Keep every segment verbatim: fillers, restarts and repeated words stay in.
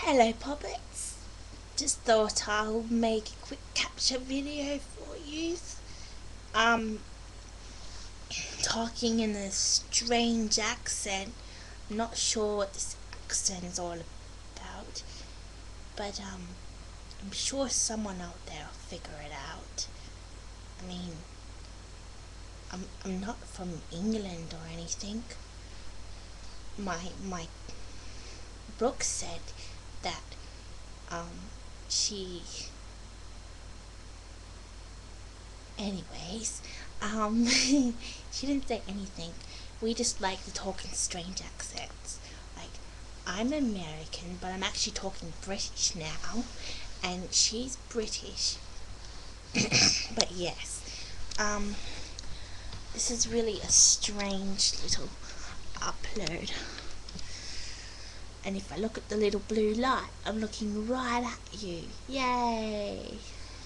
Hello puppets, just thought I'll make a quick capture video for you. Um, talking in a strange accent. I'm not sure what this accent is all about, but um, I'm sure someone out there will figure it out. I mean, I'm I'm not from England or anything. My my book said that um she anyways um she didn't say anything. We just like to talk in strange accents. Like, I'm American, but I'm actually talking British now, and she's British. But yes, um this is really a strange little upload. And if I look at the little blue light, I'm looking right at you. Yay!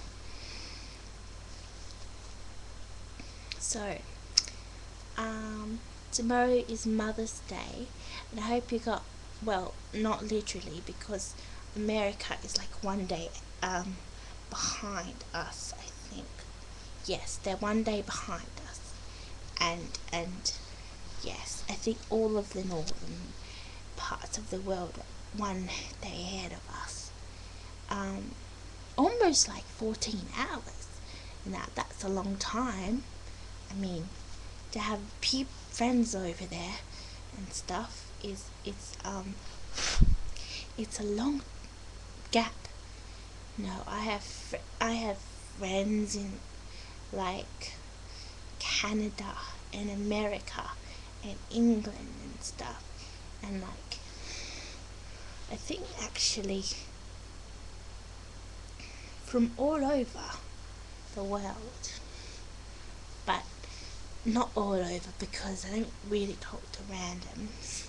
So, um, tomorrow is Mother's Day, and I hope you got, well, not literally, because America is like one day um, behind us, I think. Yes, they're one day behind us. And, and, yes, I think all of the northern parts of the world are one day ahead of us. Um, almost like fourteen hours. Now, that's a long time. I mean, to have pe friends over there and stuff is it's um it's a long gap. No, I have fr I have friends in like Canada and America and England and stuff, and like I think actually from all over the world, but not all over because I don't really talk to randoms.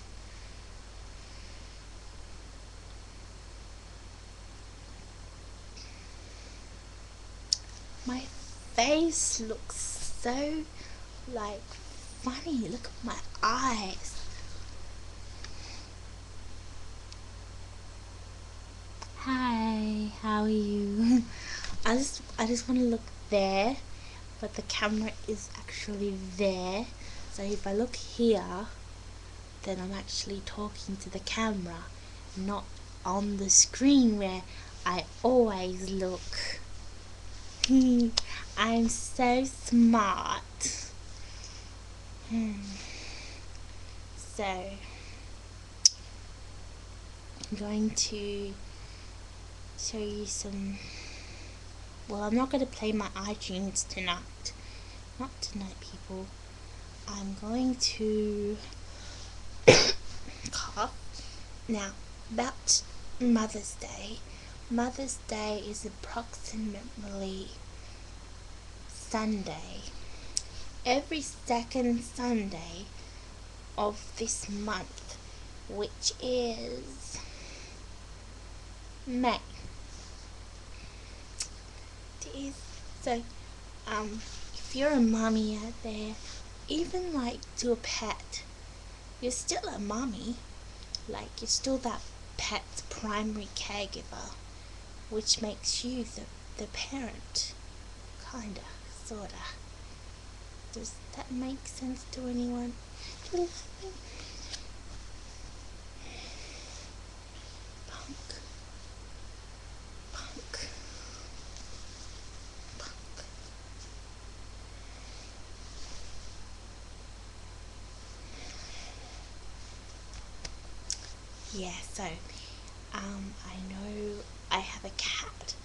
My face looks so like funny. Look at my eyes. Hi, how are you? I just I just want to look there, but the camera is actually there. So if I look here, then I'm actually talking to the camera, not on the screen where I always look. I'm so smart. Hmm. So I'm going to show you some. Well, I'm not going to play my iTunes tonight. Not tonight, people. I'm going to cough. Now, about Mother's Day. Mother's Day is approximately Sunday. Every second Sunday of this month, which is May. It is. So, um, if you're a mummy out there, even like to a pet, you're still a mummy. Like, you're still that pet's primary caregiver, which makes you the, the parent. Kinda, sorta. Does that make sense to anyone? Punk. Punk. Punk. Yeah, so, um, I know I have a cat.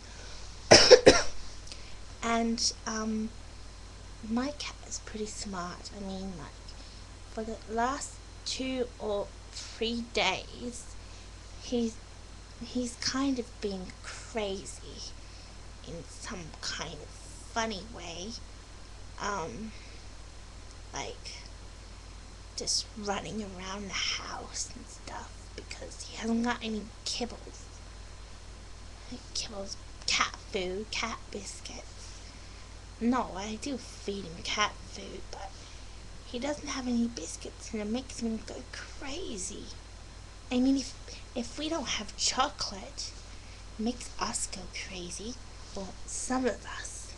And, um, my cat is pretty smart. I mean, like, for the last two or three days, he's, he's kind of been crazy in some kind of funny way. Um, like, just running around the house and stuff because he hasn't got any kibbles. Kibbles, cat food, cat biscuits. No, I do feed him cat food, but he doesn't have any biscuits and it makes him go crazy. I mean, if if we don't have chocolate, it makes us go crazy, or some of us.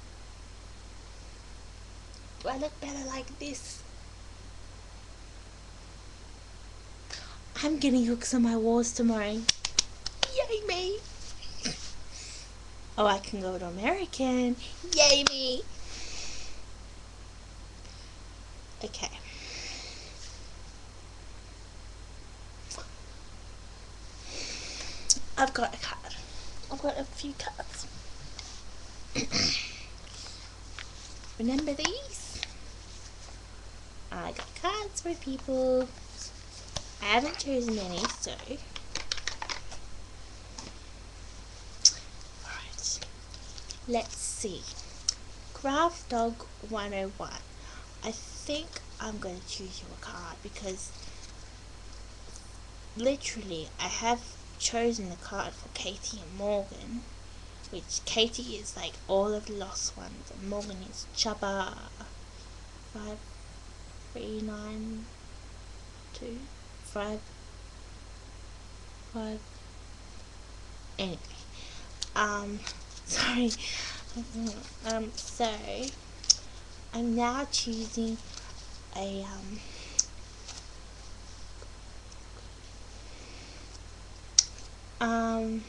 Do I look better like this? I'm getting hooks on my walls tomorrow. Yay me! Oh, I can go to American. Yay me! Okay. I've got a card. I've got a few cards. Remember these? I got cards for people. I haven't chosen any, so... Alright. Let's see. Craft Dog one oh one. I think I'm going to choose you a card because literally I have chosen the card for Katie and Morgan, which Katie is like all of the lost ones and Morgan is Chubba. Five, three, nine, two, five, five. Anyway, um, sorry. Um, so I'm now choosing a um. Um.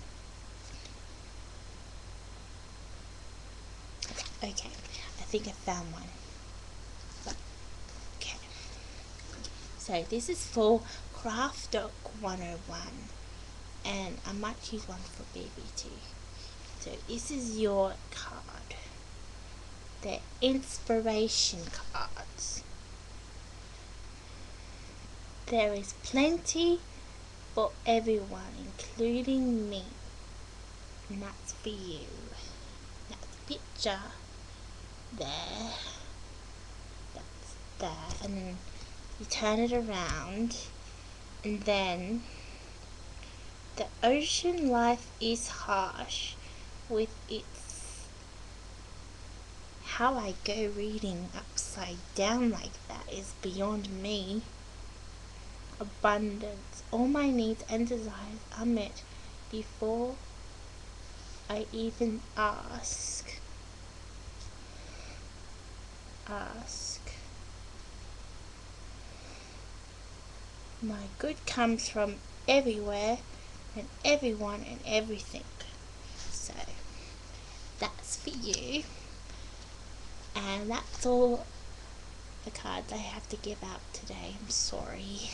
Okay, I think I found one. Okay. So this is for Craft Dog one oh one, and I might choose one for baby too. So this is your card. The inspiration cards. There is plenty for everyone, including me. And that's for you. That's a picture. There. That's there. And then you turn it around. And then the ocean life is harsh with its... How I go reading upside down like that is beyond me. Abundance. All my needs and desires are met before I even ask. Ask. My good comes from everywhere and everyone and everything. So that's for you. And that's all the cards I have to give out today. I'm sorry.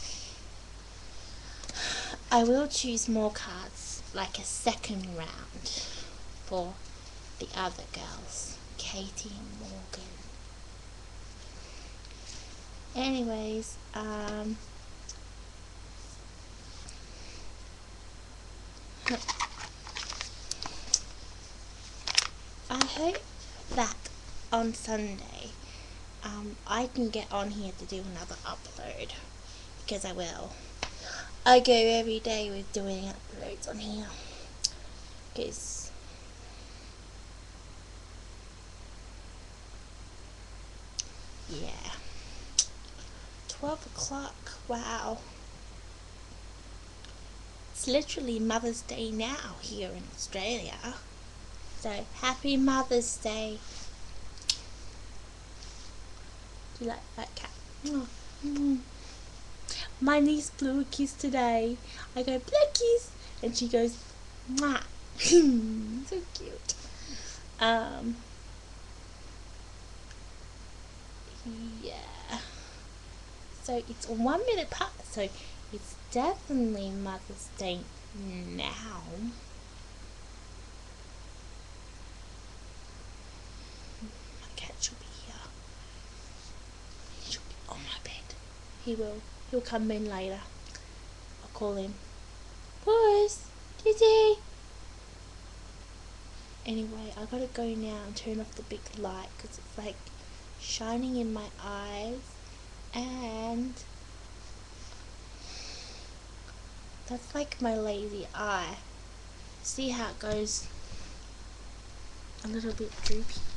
I will choose more cards, like a second round, for the other girls, Katie and Morgan. Anyways, um, I hope that on Sunday, um, I can get on here to do another upload, because I will. I go every day with doing uploads on here, because yeah, twelve o'clock, wow, it's literally Mother's Day now here in Australia, so happy Mother's Day. Do you like that cat? Oh. Mm. My niece blew a kiss today. I go, blow kiss, and she goes, mwah. So cute. Um, yeah. So it's one minute past, so it's definitely Mother's Day now. My cat should be here. He should be on my bed. He will. He'll come in later. I'll call him. Boys, Kitty. Anyway, I gotta go now and turn off the big light because it's like shining in my eyes, and that's like my lazy eye. See how it goes a little bit droopy.